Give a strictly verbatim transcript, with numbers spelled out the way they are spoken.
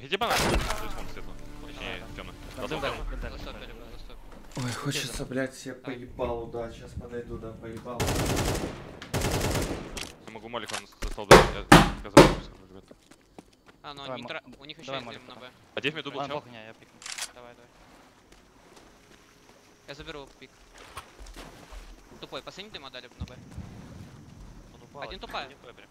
Иди банан, рисунок светло. Точнее, темный. Ой, хочется, блядь, я поебал, да, сейчас подойду, да, поебал. Я могу молик вам за стол дать, я сказал, ребята. А, ну они тра... у них еще есть дым на Б. А где в меду был чел? Я пикну. Давай, давай. Я заберу пик. Тупой, последний дыма дали на Б. Один тупая.